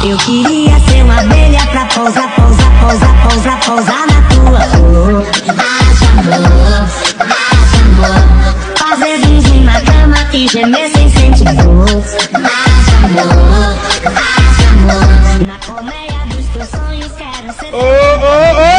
Eu queria ser uma abelha pra pousar, pousar, pousar, pousar, pousar na tua flor. Haja amor, haja amor. Fazer zum na cama e gemer sem sentir dor. Haja amor, haja amor. Na colmeia dos teus sonhos quero ser.